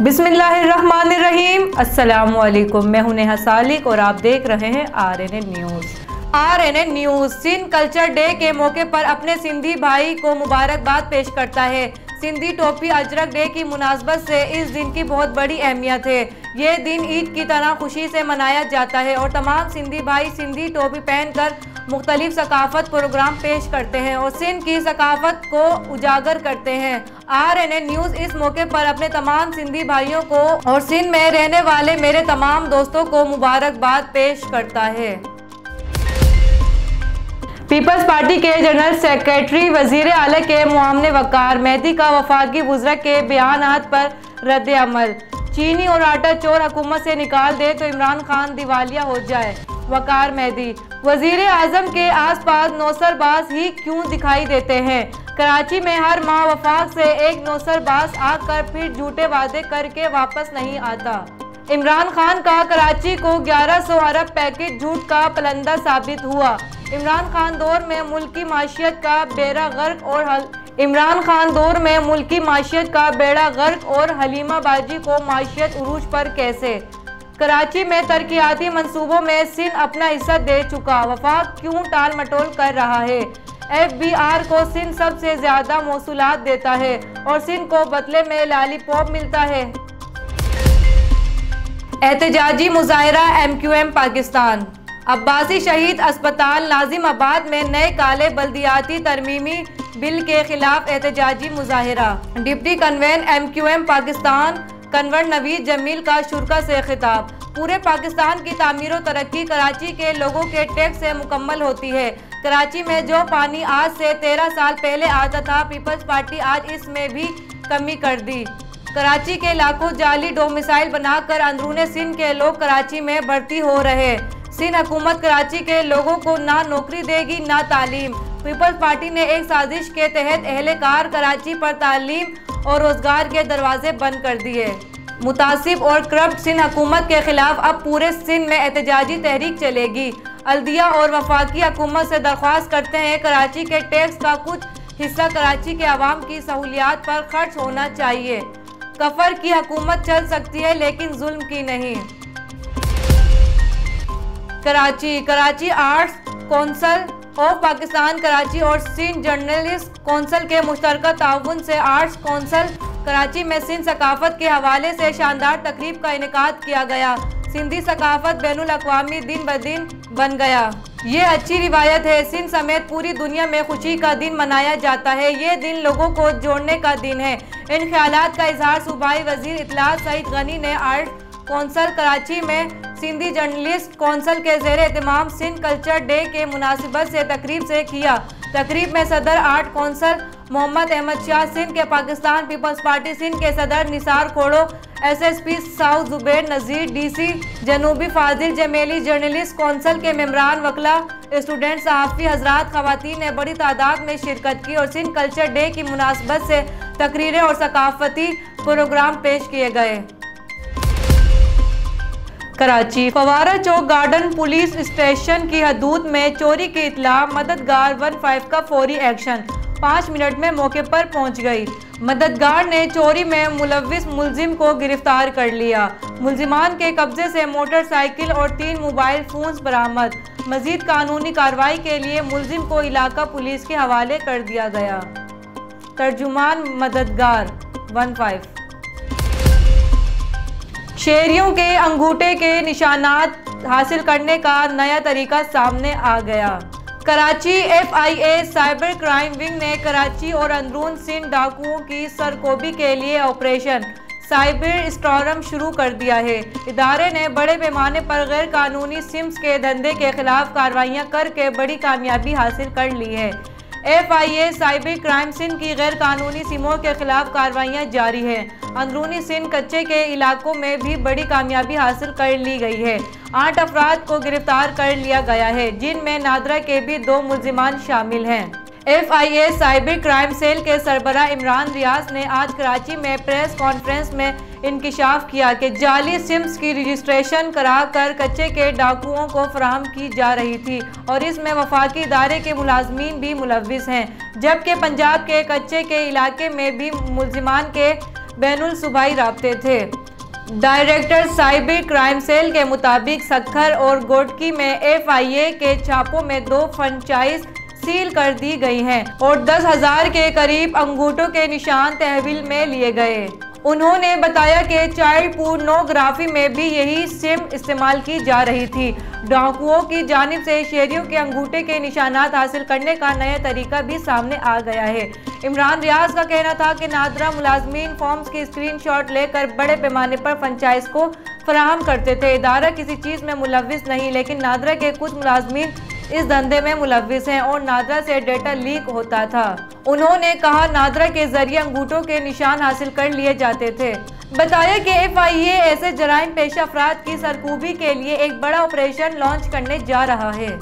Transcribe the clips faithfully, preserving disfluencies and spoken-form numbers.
बिस्मिल्लाहिर्रहमानिर्रहीम। अस्सलामुअलैकुम। मैं हूं नेहा सालिक और आप देख रहे हैं R N A news. R N A news Sindh culture day के मौके पर अपने सिंधी भाई को मुबारकबाद पेश करता है। सिंधी टोपी अजरक डे की मुनासबत से इस दिन की बहुत बड़ी अहमियत है। ये दिन ईद की तरह खुशी से मनाया जाता है और तमाम सिंधी भाई सिंधी टोपी पहनकर मुख्तलिफ सकाफत प्रोग्राम पेश करते हैं और सिंध की सकाफत को उजागर करते हैं। आर एन ए न्यूज़ इस मौके पर अपने तमाम सिंधी भाइयों को और सिंध में रहने वाले मेरे तमाम दोस्तों को मुबारकबाद पेश करता है। पीपल्स पार्टी के जनरल सेक्रेटरी वजीर आला के मुआमले वकार मेहदी का वफाकी वज़रा के बयानात पर रद्द अमल। चीनी और आटा चोर हुकूमत से निकाल दे तो इमरान खान दिवालिया हो जाए। वकार मेहदी वजीर आजम के आसपास नौसरबाज ही क्यों दिखाई देते हैं? कराची में हर माह वफाक से एक नौसरबाज आकर फिर झूठे वादे करके वापस नहीं आता। इमरान खान का कराची को ग्यारह सौ अरब पैकेज झूठ का पलंदा साबित हुआ। इमरान खान दौर में मुल्की माशियत का बेड़ा गर्क और हल इमरान खान दौर में मुल्की माशियत का बेड़ा गर्क और हलीमा बाजी को माशियत उरूज पर कैसे? कराची में तरक्याती मंसूबों में सिंध अपना हिस्सा दे चुका, वफाक क्यों टाल मटोल कर रहा है? एफ बी आर को सिंध सबसे ज्यादा मौसूलात देता है और सिंध को बदले में लालीपॉप मिलता है। एहतजाजी मुजाहिरा M Q M Pakistan. Abbasi Shaheed अस्पताल नाजिमाबाद में नए काले बल्दियाती तरमीमी बिल के खिलाफ एहतजाजी मुजाहिरा। Deputy convener M Q M Pakistan Kanwar Naveed Jameel का शुरा से खिताब। पूरे पाकिस्तान की तामीर और तरक्की कराची के लोगों के टैक्स से मुकम्मल होती है। कराची में जो पानी आज से तेरह साल पहले आता था, पीपल्स पार्टी आज इसमें भी कमी कर दी। कराची के लाखों जाली डोमिसाइल बनाकर अंदरूने सिंध के लोग कराची में भर्ती हो रहे। सिंध हुकूमत कराची के लोगों को ना नौकरी देगी ना तालीम। पीपल्स पार्टी ने एक साजिश के तहत अहलकार कराची पर तालीम और रोजगार के दरवाजे बंद कर दिए। मुतासिब और करप्ट सिंध हुकूमत के खिलाफ अब पूरे सिंध में एहतजाजी तहरीक चलेगी। अल्दिया और वफाकी हुकूमत से दरख्वास्त करते हैं कराची के टैक्स का कुछ हिस्सा कराची के आवाम की सहूलियात पर खर्च होना चाहिए। कफर की हुकूमत चल सकती है लेकिन जुल्म की नहीं। Karachi Karachi Arts Council of Pakistan Karachi और सिंध जर्नलिस्ट कौंसल के मुश्तरका ताउन से आर्ट्स कौंसल कराची में सिंध सकाफत के हवाले से शानदार तकरीब का इनेकाद किया गया। सिंधी सकाफत बैनुल अक़वामी दिन ब दिन बन गया। ये अच्छी रिवायत है। सिंध समेत पूरी दुनिया में खुशी का दिन मनाया जाता है। ये दिन लोगों को जोड़ने का दिन है। इन ख्यालात का इजहार सूबाई वजीर इत्तलात सईद गनी ने आर्ट कौंसल कराची में सिंधी जर्नलिस्ट कौंसल के ज़ेर एहतमाम सिंध कल्चर डे के मुनासिबत से तकरीब से किया। तकरीब में सदर आर्ट कौंसल मोहम्मद अहमद शाह, सिंध के पाकिस्तान पीपल्स पार्टी सिंध के सदर Nisar Khoro, S S P south Zubair Nazir, D C जनूबी फाजिल जमेली, जर्नलिस्ट कौंसल के मेम्बरान वकला, स्टूडेंट सहाफ़ी हजरात, खवातीन ने बड़ी तादाद में शिरकत की और सिंध कल्चर डे की मुनासिबत से तकरीरें और सकाफती प्रोग्राम पेश किए गए। कराची फवारा चौक गार्डन पुलिस स्टेशन की हदूद में चोरी की इत्तला, मददगार वन फाइव का फौरी एक्शन। पाँच मिनट में मौके पर पहुंच गई। मददगार ने चोरी में मुलविस मुलजिम को गिरफ्तार कर लिया। मुलजिमान के कब्जे से मोटरसाइकिल और तीन मोबाइल फोन्स बरामद। मजीद कानूनी कार्रवाई के लिए मुलजिम को इलाका पुलिस के हवाले कर दिया गया। तर्जुमान मददगार वन फाइव। शहरियों के अंगूठे के निशानात हासिल करने का नया तरीका सामने आ गया। Karachi F I A cyber crime wing ने कराची और अंदरून सिंध डाकुओं की सरकोबी के लिए ऑपरेशन साइबर स्टॉर्म शुरू कर दिया है। इदारे ने बड़े पैमाने पर गैर कानूनी सिम्स के धंधे के खिलाफ कार्रवाइयाँ करके बड़ी कामयाबी हासिल कर ली है। F I A cyber crime Sindh की गैर कानूनी सिमों के खिलाफ कार्रवाइयाँ जारी हैं। अंदरूनी सिंध कच्चे के इलाकों में भी बड़ी कामयाबी हासिल कर ली गई है। आठ अफराद को गिरफ्तार कर लिया गया है, जिनमें नादरा के भी दो मुलजिमान शामिल हैं। F I A cyber crime cell के सरबरा इमरान रियाज ने आज कराची में प्रेस कॉन्फ्रेंस में इंकिशाफ किया कि जाली सिम्स की रजिस्ट्रेशन करा कर कच्चे के डाकुओं को फराहम की जा रही थी और इसमें वफाकी इदारे के मुलाजमीन भी मुलविस हैं, जबकि पंजाब के कच्चे के इलाके में भी मुलजिमान के बैनुल सूबाई राब्ते थे। डायरेक्टर साइबर क्राइम सेल के मुताबिक सक्खर और गोडकी में एफ आई ए के छापों में दो फ्रेंचाइज सील कर दी गई हैं और दस हजार के करीब अंगूठों के निशान तहवील में लिए गए। उन्होंने बताया कि चाइल्ड पोर्नोग्राफी में भी यही सिम इस्तेमाल की जा रही थी। डाकुओं की जानिब से शहरियों के अंगूठे के निशानात हासिल करने का नया तरीका भी सामने आ गया है। इमरान रियाज का कहना था कि नादरा मुलाजमीन फॉर्म्स की स्क्रीनशॉट लेकर बड़े पैमाने पर फ्रेंचाइज को फराहम करते थे। इदारा किसी चीज़ में मुलव्विस नहीं, लेकिन नादरा के कुछ मुलाजमीन इस धंधे में मुलव्विस हैं और नादरा से डेटा लीक होता था। उन्होंने कहा नादरा के जरिए अंगूठों के निशान हासिल कर लिए जाते थे। बताया कि एफ आई ए ऐसे जराइम पेशा अफराद की सरकूबी के लिए एक बड़ा ऑपरेशन लॉन्च करने जा रहा है।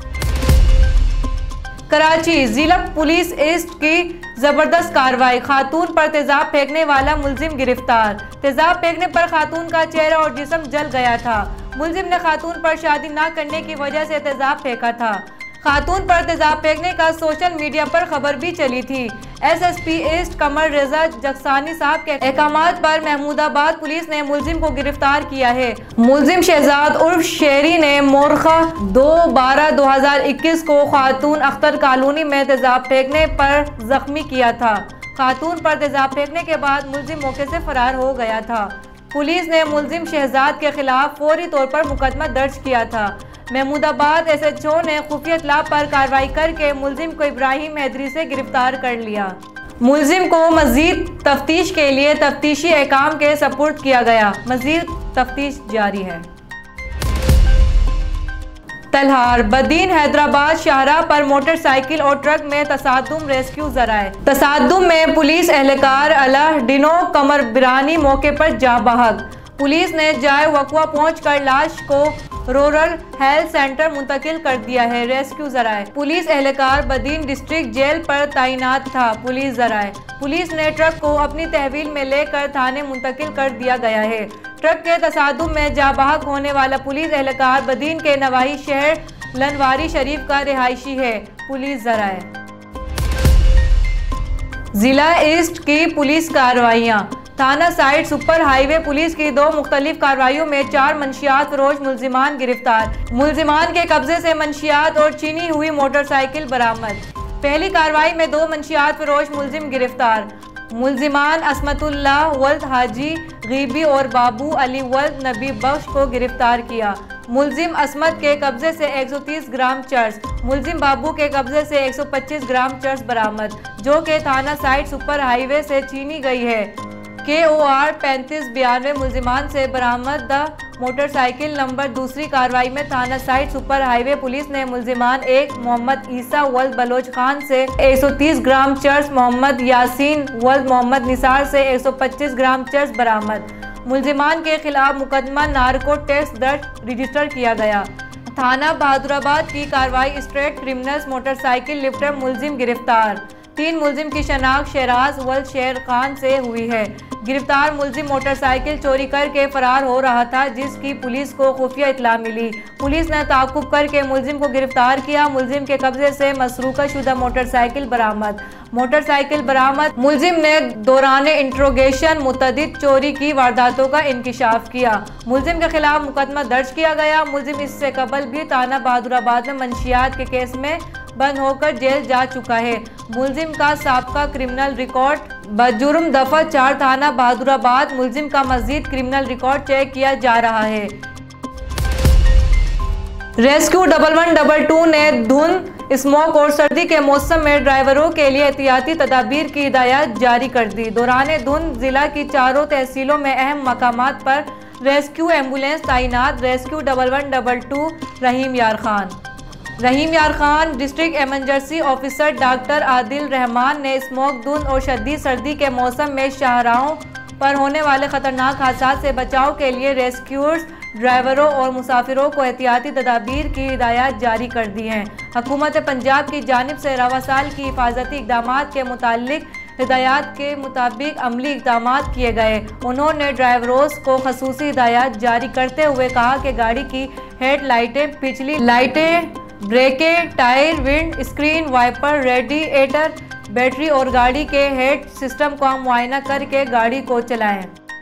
कराची जिला पुलिस ईस्ट की जबरदस्त कार्रवाई, खातून पर तेजाब फेंकने वाला मुलजिम गिरफ्तार। तेजाब फेंकने पर खातून का चेहरा और जिस्म जल गया था। मुलजिम ने खातून पर शादी न करने की वजह से तेजाब फेंका था। खातून पर तेजाब फेंकने का सोशल मीडिया पर खबर भी चली थी। S S P east Qamar Raza Jaksani साहब के अहकामात पर महमूदाबाद पुलिस ने मुलजिम को गिरफ्तार किया है। मुलजिम शहजाद उर्फ शेरी ने मोरखा दो बारह दो हजार इक्कीस को खातून अख्तर कॉलोनी में तेजाब फेंकने पर जख्मी किया था। खातून पर तेजाब फेंकने के बाद मुलजिम मौके से फरार हो गया था। पुलिस ने मुलजिम शहजाद के खिलाफ फौरी तौर पर मुकदमा दर्ज किया था। महमूदाबाद एस एच ओ ने खुफिया इत्तला पर कार्रवाई करके मुलजिम को इब्राहिम हैदरी से गिरफ्तार कर लिया। मुलजिम को मजीद तफ्तीश के लिए तफ्तीशी अहकाम के सपुर्द किया गया। मजीद तफ्तीश जारी है। तलहार बदीन हैदराबाद शाहराह पर मोटरसाइकिल और ट्रक में तसादुम, रेस्क्यू जराए। तसादुम में पुलिस एहलकार अलाह डिनो कमर बिरानी मौके पर जा बहक। पुलिस ने जाए वक़वा पहुंचकर लाश को रूरल हेल्थ सेंटर मुंतकिल कर दिया है। रेस्क्यू जराए पुलिस एहलकार बदीन डिस्ट्रिक्ट जेल पर तैनात था। पुलिस जराए पुलिस ने ट्रक को अपनी तहवील में लेकर थाने मुंतकिल कर दिया गया है। ट्रक के तसादुम में जाबाहक होने वाला पुलिस एहलकार बदीन के नवाही शहर लनवारी शरीफ का रिहायशी है। पुलिस जराए जिला ईस्ट की पुलिस कार्रवाइयाँ। थाना साइड सुपर हाईवे पुलिस की दो मुख्तलिफ कार्रवाइयों में चार मंशियात फरोश मुलजिमान गिरफ्तार। मुलजिमान के कब्जे से मंशियात और चीनी हुई मोटरसाइकिल बरामद। पहली कार्रवाई में दो मंशियात फरोश मुलजिम गिरफ्तार। मुलजिमान असमतुल्लाह वल्द हाजी गीबी और बाबू अली वल्द नबी बख्श को गिरफ्तार किया। मुलजिम असमत के कब्जे से एक सौ तीस ग्राम चर्स, मुलजिम बाबू के कब्जे से एक सौ पच्चीस ग्राम चर्स बरामद, जो कि थाना साइड सुपर हाईवे से छीनी गई है। के ओ आर पैंतीस बयानवे मुलजिमान से बरामद मोटरसाइकिल नंबर। दूसरी कार्रवाई में थाना साइड सुपर हाईवे पुलिस ने मुलजिमान एक मोहम्मद ईसा वल्द बलोच खान से एक सौ तीस ग्राम चर्स, मोहम्मद यासीन वल्द मोहम्मद निसार से एक सौ पच्चीस ग्राम चर्स बरामद। मुलजिमान के खिलाफ मुकदमा नार्को टेस्ट दर्ज रजिस्टर किया गया। थाना बहादुराबाद की कार्रवाई स्ट्रेट क्रिमिनल्स मोटरसाइकिल लिफ्टर मुलजिम गिरफ्तार। तीन मुलजिम की शनाख्त शहराज वल्द शेर खान से हुई है। गिरफ्तार मुलजिम मोटरसाइकिल चोरी करके फरार हो रहा था, जिसकी पुलिस को खुफिया इत्तला मिली। पुलिस ने ताक़ुब करके मुलजिम को गिरफ्तार किया। मुलजिम के कब्जे से मसरूका शुदा मोटरसाइकिल बरामद। मोटरसाइकिल बरामद मुलजिम ने दौरान इंट्रोगेशन मुतअद्दिद चोरी की वारदातों का इंकिशाफ किया। मुलजिम के खिलाफ मुकदमा दर्ज किया गया। मुलजिम इससे कबल भी थाना बहादुराबाद में मंशियात के केस में बंद होकर जेल जा चुका है। मुलजिम का साबका क्रिमिनल रिकॉर्ड बजुर्म दफा चार थाना बहादुराबाद। मुलजिम का मजीद क्रिमिनल रिकॉर्ड चेक किया जा रहा है। Rescue double one double two ने धुंध, स्मोक और सर्दी के मौसम में ड्राइवरों के लिए एहतियाती तदाबीर की हिदायत जारी कर दी। दौरान धुंध जिला की चारों तहसीलों में अहम मकामात पर रेस्क्यू एम्बुलेंस तैनात। Rescue double one double two Rahim Yar Khan Rahim Yar Khan district emergency officer doctor Adil Rehman ने स्मोक, धुंध और शदीद सर्दी के मौसम में शाहराहों पर होने वाले खतरनाक हादसात से बचाव के लिए रेस्क्यूअर्स, ड्राइवरों और मुसाफिरों को एहतियाती तदाबीर की हिदायत जारी कर दी हैं। हुकूमत पंजाब की जानिब से रवा साल की हिफाजती इक़दाम के मुतालिक हिदायत के मुताबिक अमली इक़दाम किए गए। उन्होंने ड्राइवरों को खसूसी हिदायत जारी करते हुए कहा कि गाड़ी की हेड लाइटें, पिछली लाइटें, ब्रेकें, tyre, windscreen, wiper, radiator, battery और गाड़ी के हेड सिस्टम का मुआयना करके गाड़ी को चलाएं।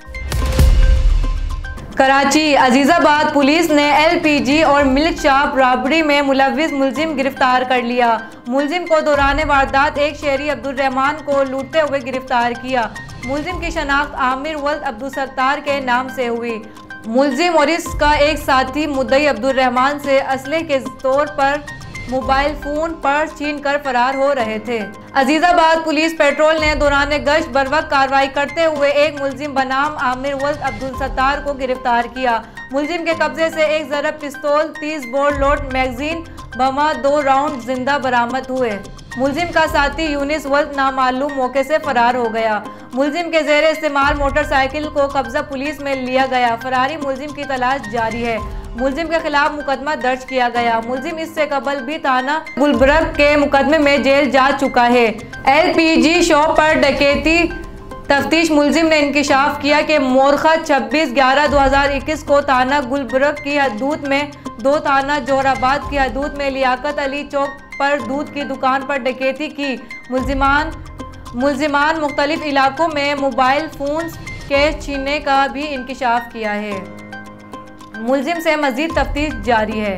कराची अजीजाबाद पुलिस ने एलपीजी और मिल्क शॉप रॉबरी में मुलविस मुलजिम गिरफ्तार कर लिया। मुलजिम को दौरान वारदात एक शहरी अब्दुल रहमान को लूटते हुए गिरफ्तार किया। मुलजिम की शनाख्त आमिर वल्द अब्दुल सत्तार के नाम से हुई। मुलजिम और इसका एक साथी मुद्दई अब्दुल रहमान से असले के तौर पर मोबाइल फोन पर छीन कर फरार हो रहे थे। अजीजाबाद पुलिस पेट्रोल ने दौरान गश्त बर वक्त कार्रवाई करते हुए एक मुलजिम बनाम आमिर वल्द अब्दुल सत्तार को गिरफ्तार किया। मुलजिम के कब्जे से एक ज़रब पिस्तौल, तीस बोर लोड मैगजीन, बमा, दो राउंड जिंदा बरामद हुए। मुलजिम का साथी यूनिस वल्द नामालूम मौके से फरार हो गया। मुलजिम के जेर इस्तेमाल मोटरसाइकिल को कब्जा पुलिस में लिया गया। फरारी मुलजिम की तलाश जारी है। मुलजिम के खिलाफ मुकदमा दर्ज किया गया। मुलजिम इससे कबल भी थाना गुलबर्ग के मुकदमे में जेल जा चुका है। एलपीजी शॉप पर डकैती तफ्तीश मुलजिम ने इंकिशाफ किया कि मोरखा छब्बीस ग्यारह दो हजार इक्कीस को थाना गुलबर्ग की हदूद में दो थाना जोहराबाद की हदूद में लियाकत अली चौक पर दूध की दुकान पर डकैती की। मुलजिमान मुलजिमान मुख्तलिफ इलाकों में मोबाइल फोन कैश छीनने का भी इंकिशाफ किया है। मुलजिम से मजीद तफ्तीश जारी है।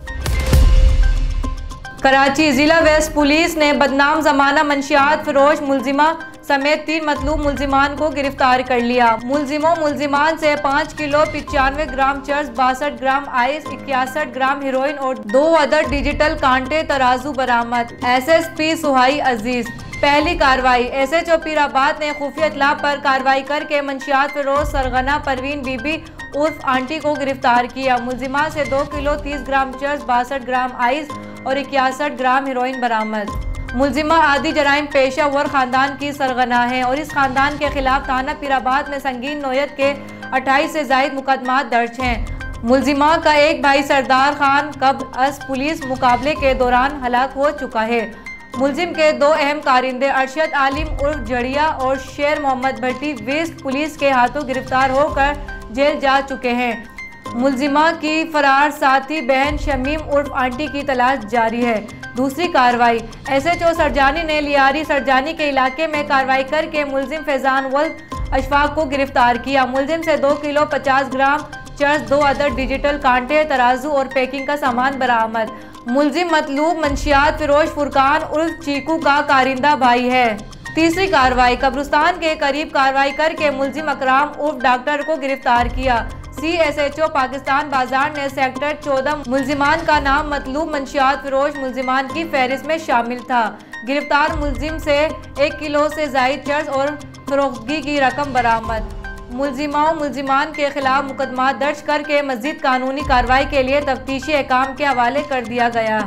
कराची जिला वेस्ट पुलिस ने बदनाम जमाना मंशियात फरोश मुलजिमा समेत तीन मतलूब मुलजिमान को गिरफ्तार कर लिया। मुलजिमों मुलजिमान से पाँच किलो पिचानवे ग्राम चर्च, बासठ ग्राम आइस, इक्यासठ ग्राम हीरोइन और दो अदर डिजिटल कांटे तराजू बरामद। एसएसपी सुहाई अजीज। पहली कार्रवाई एसएचओ पीराबाद ने खुफिया इत्तला पर कार्रवाई करके मंशियात फरोश सरगना परवीन बीबी उर्फ आंटी को गिरफ्तार किया। मुलजिमा से दो किलो तीस ग्राम चर्च, बासठ ग्राम आइस और इक्यासठ ग्राम हीरोइन बरामद। मुलजिमा आदि जराइम पेशा वर खानदान की सरगना है और इस खानदान के खिलाफ थाना पीराबाद में संगीन नोयत के अट्ठाईस से जायद मुकदमा दर्ज हैं। मुलजिमा का एक भाई सरदार खान कब अस पुलिस मुकाबले के दौरान हलाक हो चुका है। मुलजिम के दो अहम कारिंदे अरशद आलिम उर्फ जड़िया और शेर मोहम्मद भट्टी वेस्ट पुलिस के हाथों गिरफ्तार होकर जेल जा चुके हैं। मुलजिमा की फरार साथी बहन शमीम उर्फ आंटी की तलाश जारी है। दूसरी कार्रवाई एसएचओ सरजानी ने लियारी सरजानी के इलाके में कार्रवाई करके मुलजिम फैजान वल्द अशफाक को गिरफ्तार किया। मुलजिम से दो किलो पचास ग्राम चर्च, दो अदर डिजिटल कांटे, तराजू और पैकिंग का सामान बरामद। मुलजिम मतलूब मंशियात फिरोज फुरकान उर्फ चीकू का कारिंदा भाई है। तीसरी कार्रवाई कब्रिस्तान के करीब कार्रवाई करके मुलजिम अकराम उर्फ डॉक्टर को गिरफ्तार किया। सीएसएचओ पाकिस्तान बाजार ने सेक्टर चौदह मुलजिमान का नाम मतलूब मंशियात फिरोज मुलजिमान की फहरिस्त में शामिल था। गिरफ्तार मुलजिम से एक किलो से जायद चर्च और फरोख्तगी की रकम बरामद। मुलजिमाओं मुलजिमान के खिलाफ मुकदमा दर्ज करके मजीद कानूनी कार्रवाई के लिए तफ्तीशी अहकाम के हवाले कर दिया गया।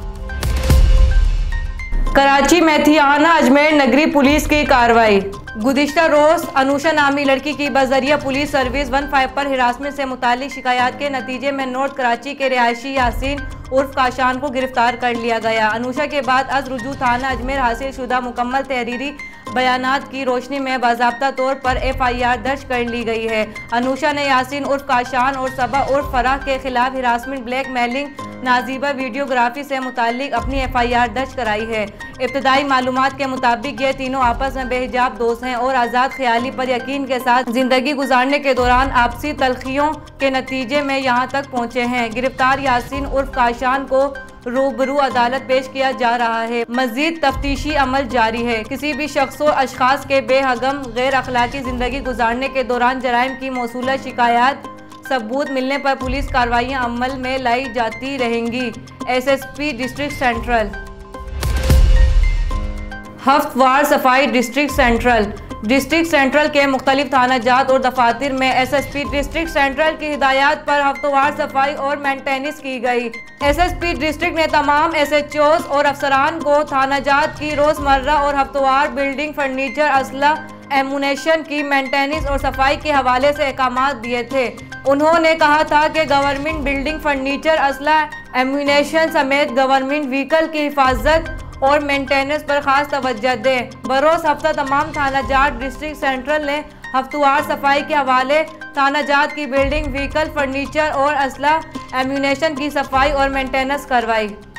कराची मेथियाना अजमेर नगरी पुलिस की कार्रवाई। गुज़िश्ता रोज अनुषा नामी लड़की की बजरिया पुलिस सर्विस वन फाइव पर हिरासमेंट से मुतालिक शिकायत के नतीजे में नॉर्थ कराची के रिहायशी यासीन उर्फ काशान को गिरफ्तार कर लिया गया। अनुषा के बाद अज रुजू थाना अजमेर हासिल शुदा मुकम्मल तहरीरी बयानात की रोशनी में बाज़ाब्ता तौर पर एफ आई आर दर्ज कर ली गई है। अनुषा ने यासीन उर्फ काशान और सबा उर्फ फराह के खिलाफ हिरासमेंट, ब्लैक मेलिंग, नाजीबा वीडियोग्राफी से मुतालिक अपनी एफ आई आर दर्ज कराई है। इब्तदाई मालूमात के मुताबिक ये तीनों आपस में बेहिजाब दोस्त हैं और आज़ाद ख्याली पर यकीन के साथ जिंदगी गुजारने के दौरान आपसी तलखियों के नतीजे में यहाँ तक पहुँचे हैं। गिरफ्तार यासीन उर्फ काशान को रूबरू अदालत पेश किया जा रहा है। मजीद तफ्तीशी अमल जारी है। किसी भी शख्स और अशखास के बेहगम गैर अखलाकी जिंदगी गुजारने के दौरान जराइम की मौसूला शिकायत सबूत मिलने पर पुलिस कार्रवाइयाँ अमल में लाई जाती रहेंगी। SSP district central. हफ्तवार सफाई डिस्ट्रिक्ट सेंट्रल। डिस्ट्रिक्ट सेंट्रल के मुख्तलिफ थाना जात और दफातर में एसएसपी डिस्ट्रिक्ट सेंट्रल की हिदायत पर हफ्तवार सफाई और मेंटेनेंस की गई। एसएसपी डिस्ट्रिक्ट ने तमाम एसएचओज और अफसरान को थाना जात की रोजमर्रा और हफ्तवार बिल्डिंग, फर्नीचर, असला, एमुनेशन की मेंटेनेंस और सफाई के हवाले से अहकामात दिए थे। उन्होंने कहा था कि गवर्नमेंट बिल्डिंग, फर्नीचर, असला, एमुनेशन समेत गवर्नमेंट व्हीकल की हिफाजत और मेंटेनेंस पर खास तवज्जो दें। बरोज़ हफ्ता तमाम थाना जात डिस्ट्रिक्ट सेंट्रल ने हफ्तवार सफाई के हवाले थाना जात की बिल्डिंग, व्हीकल, फर्नीचर और असला, एम्यूनेशन की सफाई और मेंटेनेंस करवाई।